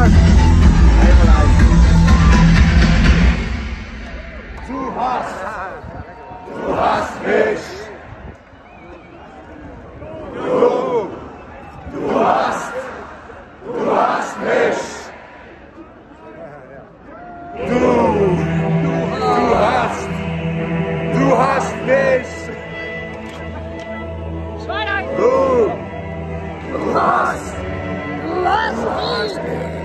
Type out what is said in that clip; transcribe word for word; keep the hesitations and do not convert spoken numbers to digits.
stark. Du hast, du hast mich. Du, du hast, du hast mich. Du, du hast, du hast mich. Du, du hast, du hast mich.